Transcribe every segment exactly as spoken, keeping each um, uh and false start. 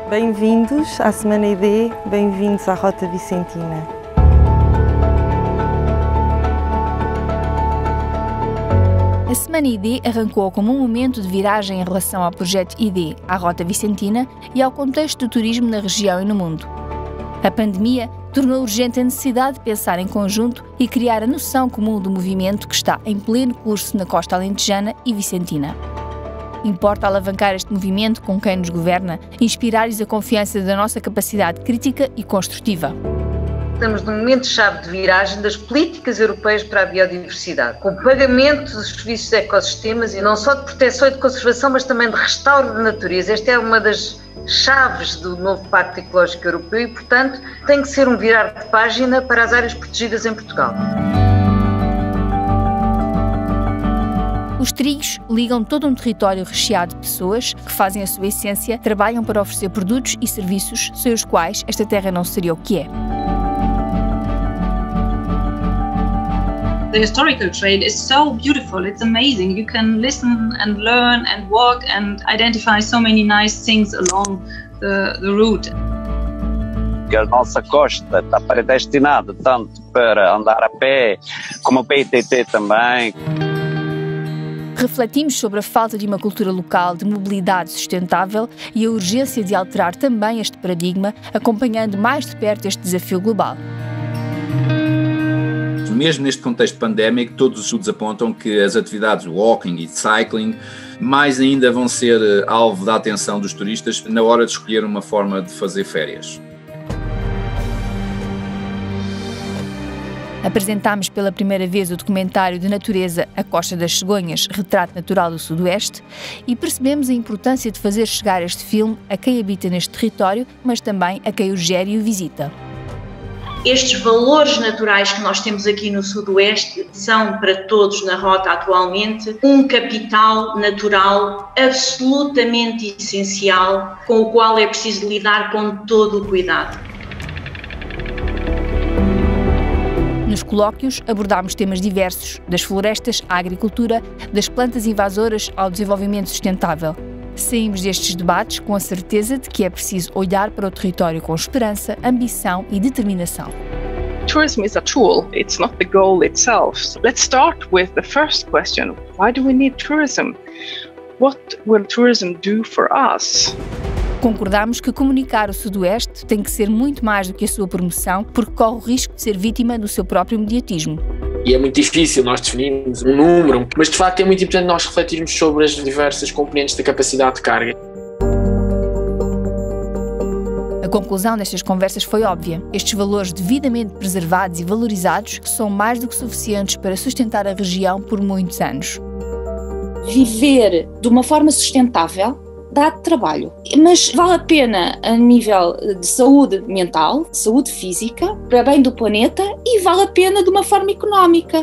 Bem-vindos à Semana I D, bem-vindos à Rota Vicentina. A Semana I D arrancou como um momento de viragem em relação ao projeto I D, à Rota Vicentina e ao contexto do turismo na região e no mundo. A pandemia tornou urgente a necessidade de pensar em conjunto e criar a noção comum do movimento que está em pleno curso na costa alentejana e vicentina. Importa alavancar este movimento com quem nos governa, inspirar-lhes a confiança da nossa capacidade crítica e construtiva. Estamos num momento-chave de viragem das políticas europeias para a biodiversidade, com o pagamento dos serviços de ecossistemas e não só de proteção e de conservação, mas também de restauro da natureza. Esta é uma das chaves do novo Pacto Ecológico Europeu e, portanto, tem que ser um virar de página para as áreas protegidas em Portugal. Os trigos ligam todo um território recheado de pessoas que fazem a sua essência, trabalham para oferecer produtos e serviços sem os quais esta terra não seria o que é. The historical trade is so beautiful, it's amazing. You can listen and learn and walk and identify so many nice things along the, the route. A nossa costa está predestinada tanto para andar a pé, como o P T T também. Refletimos sobre a falta de uma cultura local de mobilidade sustentável e a urgência de alterar também este paradigma, acompanhando mais de perto este desafio global. Mesmo neste contexto pandémico, todos os estudos apontam que as atividades walking e cycling mais ainda vão ser alvo da atenção dos turistas na hora de escolher uma forma de fazer férias. Apresentámos pela primeira vez o documentário de natureza A Costa das Cegonhas, Retrato Natural do Sudoeste, e percebemos a importância de fazer chegar este filme a quem habita neste território, mas também a quem o gere e o visita. Estes valores naturais que nós temos aqui no Sudoeste são para todos na rota atualmente um capital natural absolutamente essencial, com o qual é preciso lidar com todo o cuidado. Nos colóquios abordámos temas diversos, das florestas à agricultura, das plantas invasoras ao desenvolvimento sustentável. Saímos destes debates com a certeza de que é preciso olhar para o território com esperança, ambição e determinação. Tourism is a tool, it's not the goal itself. So let's start with the first question. Why do we need tourism? What will tourism do for us? Concordamos que comunicar o Sudoeste tem que ser muito mais do que a sua promoção, porque corre o risco de ser vítima do seu próprio mediatismo. E é muito difícil nós definirmos um número, mas de facto é muito importante nós refletirmos sobre as diversas componentes da capacidade de carga. A conclusão destas conversas foi óbvia. Estes valores devidamente preservados e valorizados são mais do que suficientes para sustentar a região por muitos anos. Viver de uma forma sustentável dá trabalho, mas vale a pena a nível de saúde mental, de saúde física, para bem do planeta e vale a pena de uma forma económica.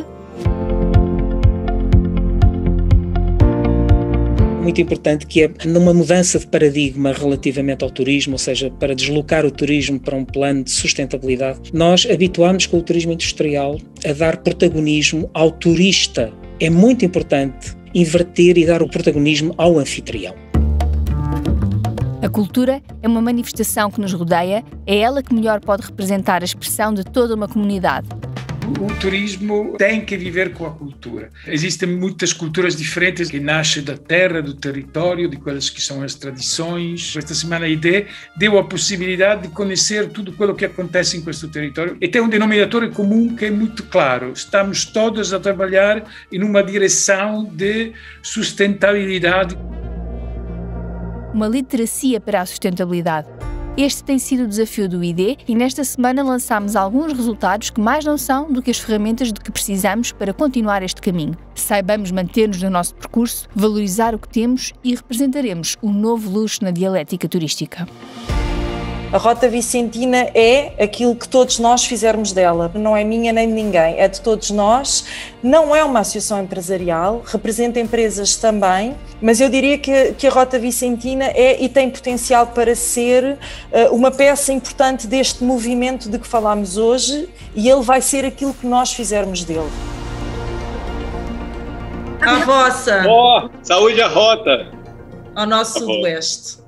Muito importante que é numa mudança de paradigma relativamente ao turismo, ou seja, para deslocar o turismo para um plano de sustentabilidade, nós habituámos com o turismo industrial a dar protagonismo ao turista. É muito importante inverter e dar o protagonismo ao anfitrião. A cultura é uma manifestação que nos rodeia, é ela que melhor pode representar a expressão de toda uma comunidade. O turismo tem que viver com a cultura. Existem muitas culturas diferentes que nascem da terra, do território, de quais que são as tradições. Esta Semana I D deu a possibilidade de conhecer tudo aquilo que acontece em questo território e tem um denominador comum que é muito claro. Estamos todos a trabalhar em uma direção de sustentabilidade. Uma literacia para a sustentabilidade. Este tem sido o desafio do I D e nesta semana lançámos alguns resultados que mais não são do que as ferramentas de que precisamos para continuar este caminho. Saibamos manter-nos no nosso percurso, valorizar o que temos e representaremos um novo luxo na dialética turística. A Rota Vicentina é aquilo que todos nós fizermos dela. Não é minha nem de ninguém, é de todos nós. Não é uma associação empresarial, representa empresas também, mas eu diria que, que a Rota Vicentina é e tem potencial para ser uh, uma peça importante deste movimento de que falámos hoje e ele vai ser aquilo que nós fizermos dele. A vossa! Oh, saúde à rota! Ao nosso Sudoeste.